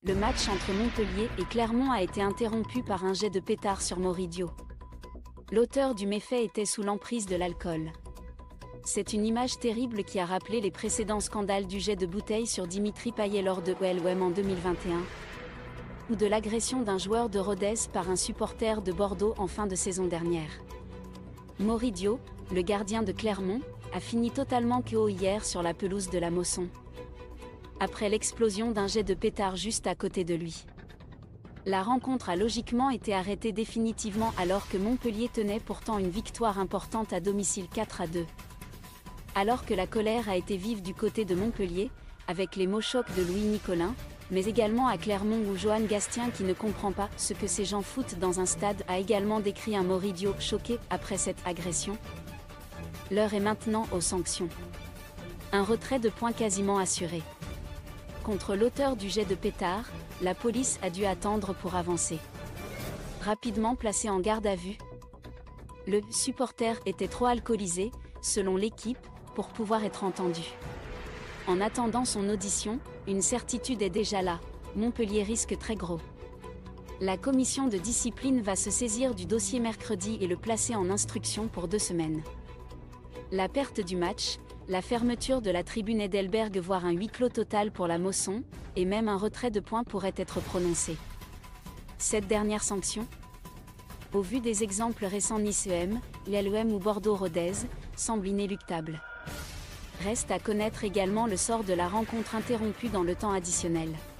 Le match entre Montpellier et Clermont a été interrompu par un jet de pétard sur Moridio. L'auteur du méfait était sous l'emprise de l'alcool. C'est une image terrible qui a rappelé les précédents scandales du jet de bouteille sur Dimitri Payet lors de l'OM en 2021, ou de l'agression d'un joueur de Rodez par un supporter de Bordeaux en fin de saison dernière. Moridio, le gardien de Clermont, a fini totalement KO hier sur la pelouse de la Mosson, après l'explosion d'un jet de pétard juste à côté de lui. La rencontre a logiquement été arrêtée définitivement alors que Montpellier tenait pourtant une victoire importante à domicile 4-2. Alors que la colère a été vive du côté de Montpellier, avec les mots chocs de Louis Nicolin, mais également à Clermont où Johan Gastien qui ne comprend pas ce que ces gens foutent dans un stade a également décrit un Moridio choqué après cette agression. L'heure est maintenant aux sanctions. Un retrait de points quasiment assuré. Contre l'auteur du jet de pétard, la police a dû attendre pour avancer. Rapidement placé en garde à vue, le supporter était trop alcoolisé, selon l'équipe, pour pouvoir être entendu. En attendant son audition, une certitude est déjà là, Montpellier risque très gros. La commission de discipline va se saisir du dossier mercredi et le placer en instruction pour 2 semaines. La perte du match, la fermeture de la tribune Edelberg voire un huis clos total pour la Mosson, et même un retrait de points pourrait être prononcé. Cette dernière sanction, au vu des exemples récents Nice-EM, l'LEM ou Bordeaux-Rodez, semble inéluctable. Reste à connaître également le sort de la rencontre interrompue dans le temps additionnel.